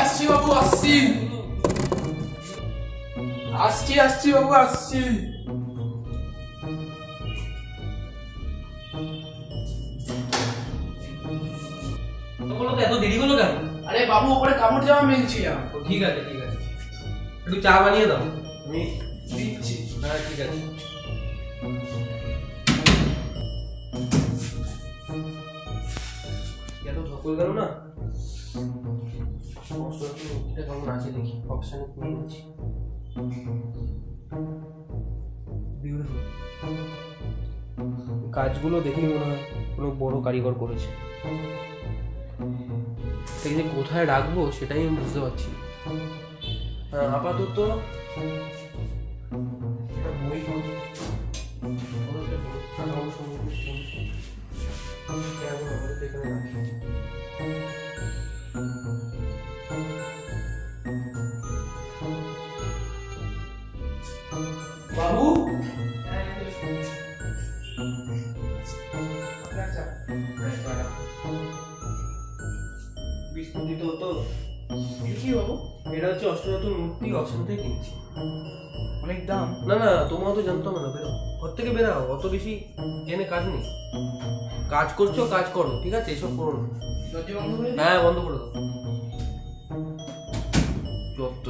আসছি বাবু আসছি আসছি আসছি বাবু আসছি। এত দেরি হলো কেন? আরে বাবু ওপরে কাপড় জামা মেলছিলাম। ঠিক আছে ঠিক আছে, একটু চা বানিয়ে দাও। আমি দিচ্ছি। হ্যাঁ ঠিক আছে। এত ধকল গেল না, কেমন আছে দেখি। অপশানে নিয়ে নিচ্ছি। কাজগুলো দেখেই মনে হয় কোনো বড় কারিগর করেছে। যে কোথায় রাখবো সেটাই আমি বুঝতে পারছি। আপাতত বাবু বিস্কুট দিতে হতো। কি বাবু? এটা হচ্ছে অষ্টধাতুর মূর্তি, অপশন থেকে কিনছি। অনেক দাম। না না, তোমার তো জানতো না। বেরো ঘর থেকে, বেরাও। অত বেশি জেনে কাজ নেই। কাজ করছো, কাজ করো, ঠিক আছে? এসব করো না। দরজা বন্ধ করে? হ্যাঁ বন্ধ করে দাও। যত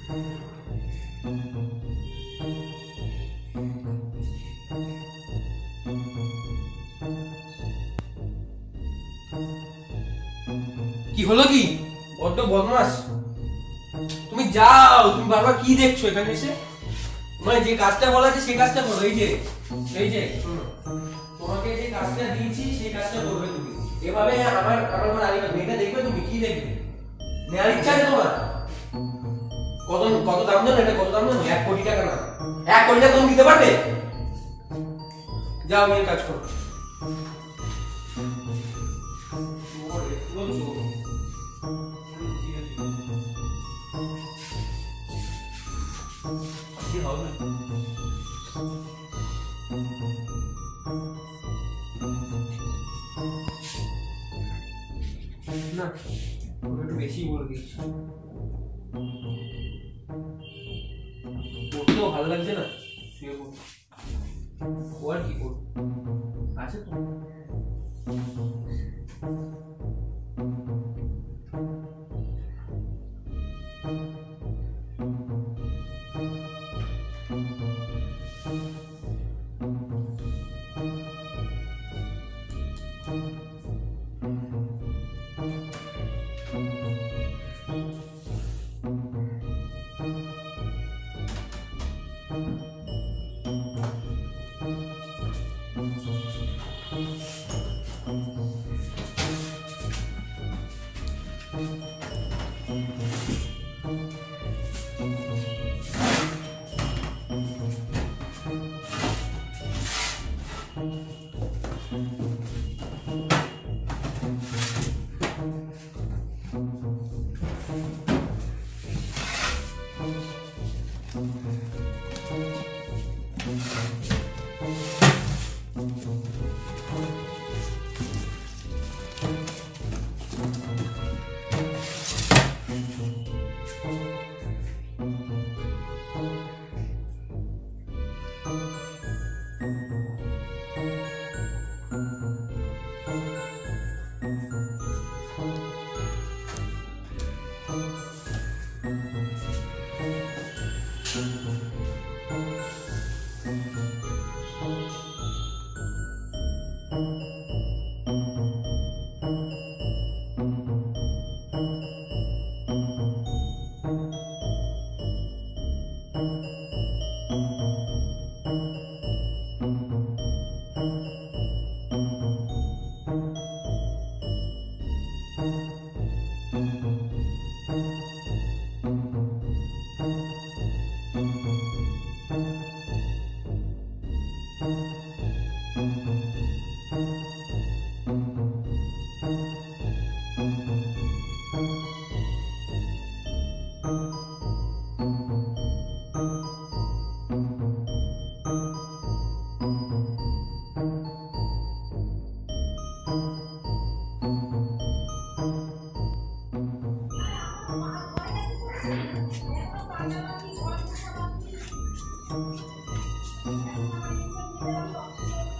কি হলো? কি বড্ড বদমাস তুমি। যাও, তুমি বারবার কি দেখছো এখানে এসে? মানে যে কাজটা বলা আছে সেই কাজটা করো। এই যে তোমাকে যে কাজটা দিয়েছি সেই কাজটা করবে তুমি। এভাবে আমার মেয়েটা দেখবে, তুমি কি দেখবে? নেওয়ার ইচ্ছা আছে তোমার? কত দাম জানো এটা? কত দাম জানো? 1 কোটি টাকা না। 1 কোটি টাকা তুমি দিতে পারবে? যাও, মেয়ের কাজ করো। না, একটু বেশি বলে দিচ্ছি। পড়তেও ভালো লাগছে না, শুয়ে পড়ো। ও আর কি করবো, আছে তো।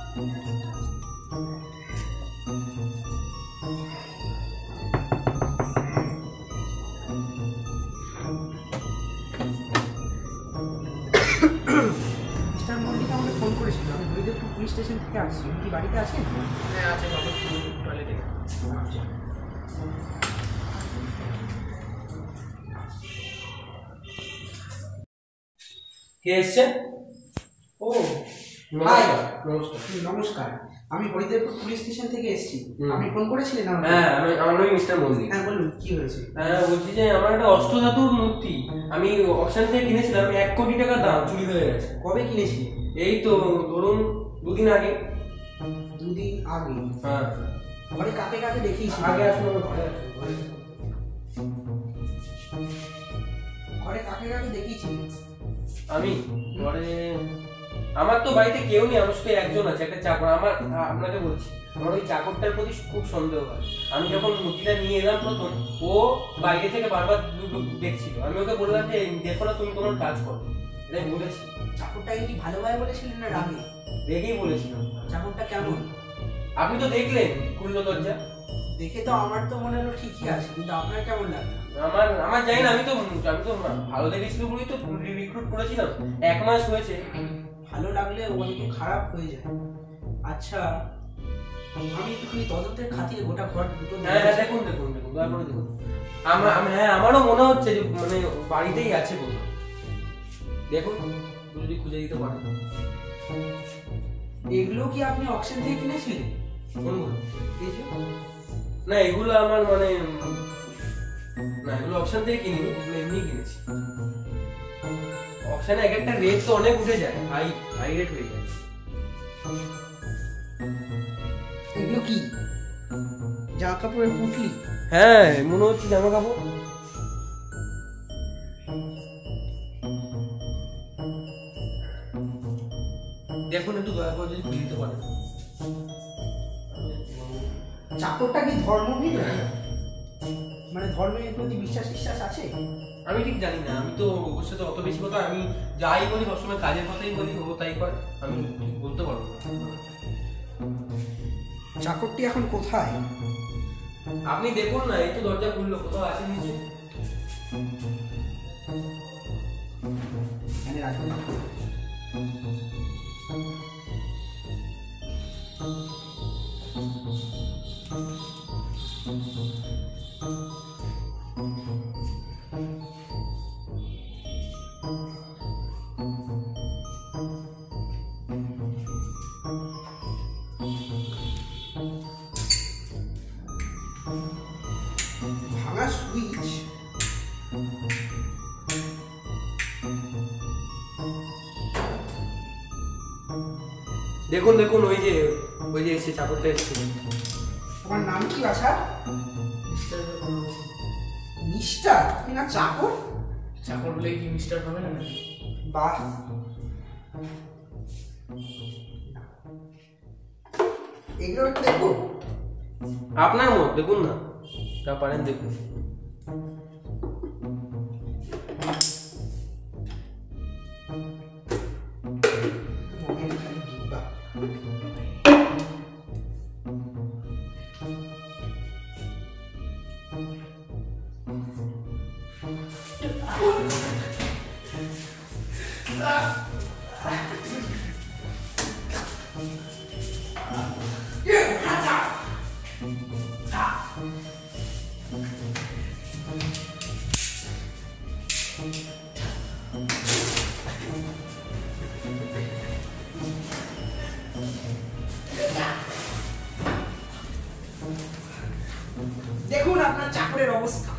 মিস্টার মল্লিক আমাকে ফোন করেছিল, আমি হরিদেবপুর পুলিশ স্টেশন থেকে আসছি। উনি কি বাড়িতে আছেন? হ্যাঁ আছে বাবা, টয়লেটে গেছে। কে এসছে? ও নমস্কার। নমস্কার। নমস্কার, আমি হরিদেবপুর পুলিশ স্টেশন থেকে এসেছি। আপনি ফোন করেছিলেন আমাকে? হ্যাঁ, আমার নাম মিস্টার মল্লিক। হ্যাঁ বলুন, কি হয়েছে? হ্যাঁ, বলছি যে আমার একটা অষ্টধাতুর মূর্তি আমি অকশন থেকে কিনেছিলাম, 1 কোটি টাকা দাম, চুরি হয়ে গেছে। কবে কিনেছি? এই তো ধরুন 2 দিন আগে। 2 দিন আগে? হ্যাঁ। ঘরে কাকে কাকে দেখিয়েছি? আগে আসুন, আমার ঘরে আসুন। ঘরে কাকে কাকে দেখিয়েছি? আমি ঘরে, আমার তো বাড়িতে কেউ নেই, আমার শুধু একজন আছে, একটা চাকর। আপনাকে বলছি, আমার ওই চাকরটার প্রতি খুব সন্দেহ হয়। আমি যখন মূর্তিটা নিয়ে এলাম প্রথম, ও বাইরে থেকে বারবার দেখছিল। আমি ওকে বললাম যে দেখো না, তুমি তোমার কাজ করো, এটাই বলেছি। চাকরটাকে কি ভালোভাবে বলেছিলেন না রাগে? দেখেই বলেছিলাম। চাকরটা কেমন? আপনি তো দেখলেন, খুললো দরজা। দেখে তো আমার তো মনে হলো ঠিকই আছে, কিন্তু আপনার কেমন লাগলো? আমার জানি না, আমি তো ভালো দেখেছিল বলেই তো রিক্রুট করেছিলাম। 1 মাস হয়েছে। ভালো লাগলে অনেকে খারাপ হয়ে যায়। আচ্ছা, আমি একটুখানি তদন্তের খাতিরে গোটা ঘর দুটো হ্যাঁ, দেখুন তারপরে দেখুন। হ্যাঁ, আমারও মনে হচ্ছে যে মানে বাড়িতেই আছে কোথাও। দেখুন যদি খুঁজে দিতে পারেন। এগুলো কি আপনি অকশন থেকে কিনেছিলেন? কোনগুলো? এই যে না, এগুলো আমার মানে না, এগুলো অপশন থেকে কিনিনি, এগুলো এমনি কিনেছি। অপশনে এক একটা রেট তো অনেক উঠে যায়, হাই রেট হয়ে যায়। এগুলো কি জামা কাপড়ের পুটলি? হ্যাঁ, মনে হচ্ছে জামা কাপড়। দেখুন একটু দয়া করে যদি খুলে দিতে পারেন। চাকরটা কি ধর্মভীর? মানে ধর্মের প্রতি বিশ্বাস আছে? আমি ঠিক জানি না, আমি তো ওর সাথে অত বেশি কথা, আমি যাই বলি সবসময় কাজের কথাই বলি, ও তাই করে, আমি ঠিক বলতে পারবো না। চাকরটি এখন কোথায়? আপনি দেখুন না, এই তো দরজা খুললো, কোথাও আছে নিশ্চয়ই। এখানে রাখবেন। ভাঙা সুইচ। দেখুন ওই যে এসে চাকরটা এসছে। তোমার নাম কি বাছা? মিস্টার? তুমি না চাকর? চাকর বলে কি মিস্টার হবে না নাকি? বাহ, এগুলো একটু দেখবো। আপনার মত দেখুন না, যা পারেন দেখুন। মনের খালি ডিব্বা। দেখুন আপনার চাকরের অবস্থা।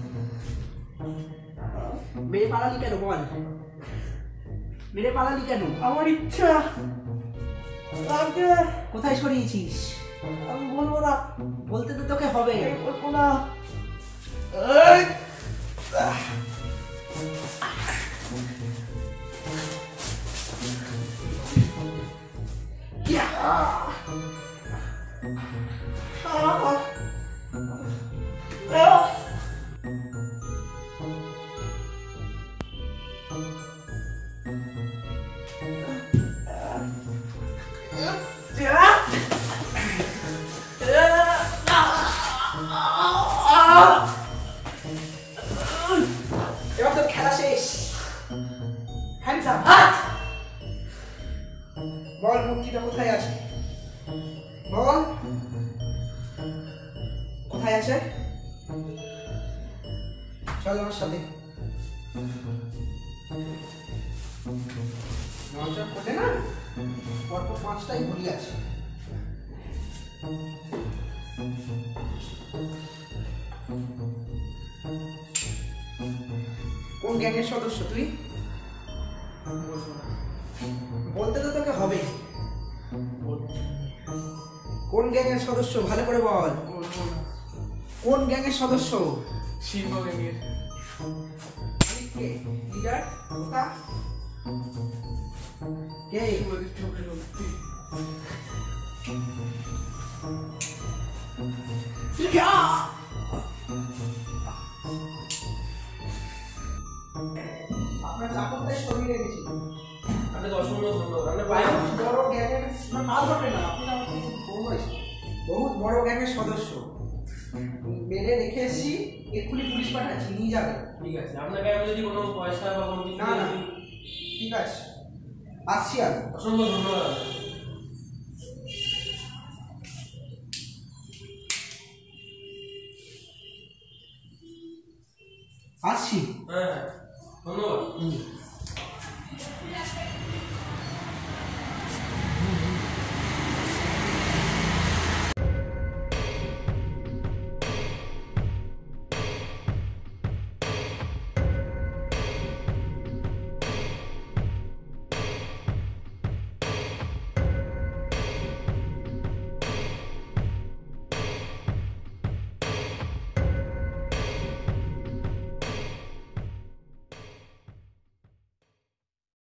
মেরে পালালি কেন বল? মেরে পালালি কেন? আমার ইচ্ছা লাগে। কোথায় সরিয়েছিস? আমি বলবো না, বলতে তো তোকে হবে। বলবো না। বল কোথায় আছে? চল আমার সাথে। নজর করলে না পরপর 5টাই গুলি আছে। কোন গ্যাংয়ের সদস্য তুই? বলতে তো তোকে হবে। কোন গ্যাংয়ের সদস্য ভালো করে বল। কোন গ্যাংয়ের সদস্য? সিংহ গ্যাংয়ের। কে লিডার? কোথা কে? আপনার চাকরটাই সরিয়ে রেখেছি। আপনাকে অসংখ্য ধন্যবাদ। আপনার বাইরে বড় গ্যাংয়ের নাম ধরবে না, আপনি আমার থেকে বড় হয়েছে। বহুত বড় গ্যাংয়ের সদস্য মেরে রেখে এসেছি, এক্ষুনি পুলিশ পাঠাচ্ছি, নিয়ে যাবে। ঠিক আছে, আপনাকে আমি যদি কোনো পয়সা বা কোনো কিছু না না ঠিক আছে, আসছি আমি। অসংখ্য ধন্যবাদ। আসছি। হ্যাঁ ধন্যবাদ।